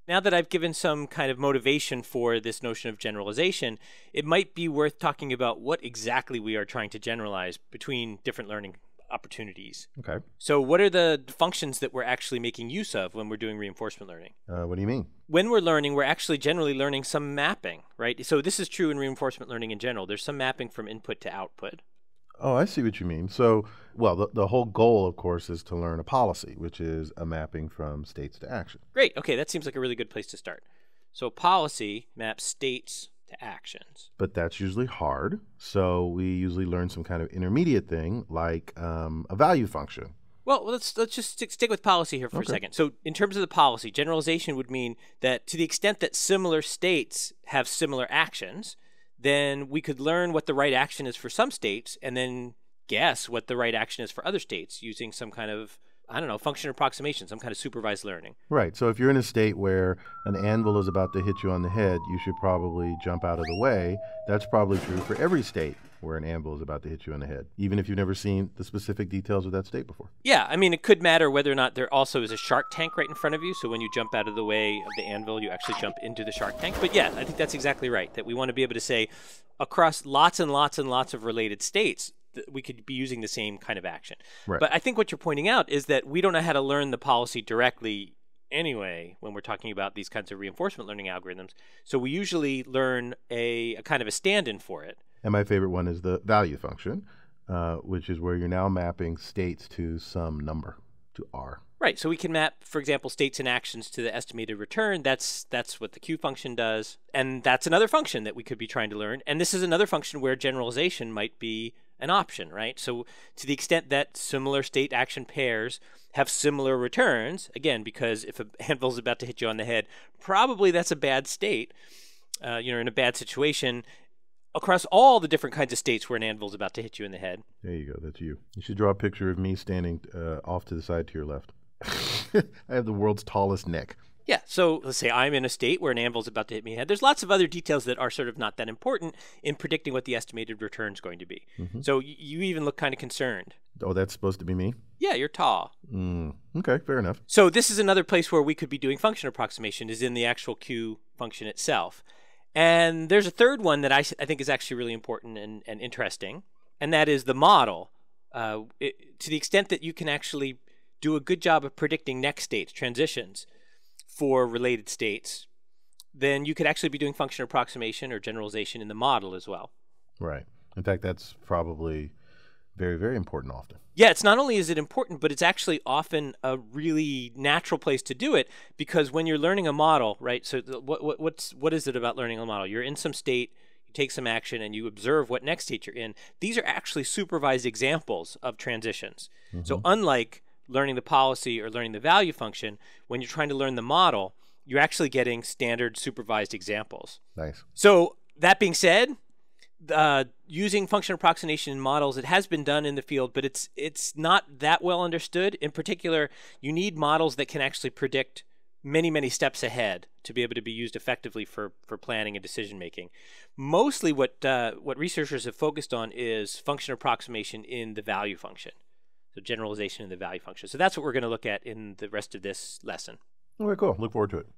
Now that I've given some kind of motivation for this notion of generalization, it might be worth talking about what exactly we are trying to generalize between different learning opportunities. Okay. So what are the functions that we're actually making use of when we're doing reinforcement learning? What do you mean? When we're learning, we're actually generally learning some mapping, right? So this is true in reinforcement learning in general. There's some mapping from input to output. Oh, I see what you mean. So, well, the whole goal, of course, is to learn a policy, which is a mapping from states to action. Great. Okay, that seems like a really good place to start. So policy maps states to actions. But that's usually hard. So we usually learn some kind of intermediate thing like a value function. Well, let's just stick with policy here for a second. So in terms of the policy, generalization would mean that to the extent that similar states have similar actions, then we could learn what the right action is for some states and then guess what the right action is for other states using some kind of, I don't know, function approximation, some kind of supervised learning. Right. So if you're in a state where an anvil is about to hit you on the head, you should probably jump out of the way. That's probably true for every state where an anvil is about to hit you on the head, even if you've never seen the specific details of that state before. Yeah, I mean, it could matter whether or not there also is a shark tank right in front of you. So when you jump out of the way of the anvil, you actually jump into the shark tank. But yeah, I think that's exactly right, that we want to be able to say across lots and lots and lots of related states, we could be using the same kind of action. Right. But I think what you're pointing out is that we don't know how to learn the policy directly anyway when we're talking about these kinds of reinforcement learning algorithms. So we usually learn a kind of a stand-in for it. And my favorite one is the value function, which is where you're now mapping states to some number, to R. Right. So we can map, for example, states and actions to the estimated return. That's what the Q function does. And that's another function that we could be trying to learn. And this is another function where generalization might be an option, right? So to the extent that similar state action pairs have similar returns, again, because if an anvil is about to hit you on the head, probably that's a bad state. You're in a bad situation. Across all the different kinds of states where an anvil is about to hit you in the head. There you go. That's you. You should draw a picture of me standing off to the side to your left. I have the world's tallest neck. Yeah, so let's say I'm in a state where an anvil is about to hit me in the head. There's lots of other details that are sort of not that important in predicting what the estimated return is going to be. Mm-hmm. So you even look kind of concerned. Oh, that's supposed to be me? Yeah, you're tall. Okay, fair enough. So this is another place where we could be doing function approximation, is in the actual Q function itself. And there's a third one that I think is actually really important and interesting, and that is the model. To the extent that you can actually do a good job of predicting next states, transitions, for related states, then you could actually be doing function approximation or generalization in the model as well. Right. In fact, that's probably very, very important often. Yeah, it's not only is it important, but it's actually often a really natural place to do it, because when you're learning a model, right? So what is it about learning a model? You're in some state, you take some action, and you observe what next state you're in. These are actually supervised examples of transitions. Mm-hmm. So unlike learning the policy or learning the value function, when you're trying to learn the model, you're actually getting standard supervised examples. Nice. So that being said, using function approximation in models, it has been done in the field, but it's not that well understood. In particular, you need models that can actually predict many, many steps ahead to be able to be used effectively for planning and decision making. Mostly what researchers have focused on is function approximation in the value function. So generalization in the value function. So that's what we're going to look at in the rest of this lesson. Okay, cool. Look forward to it.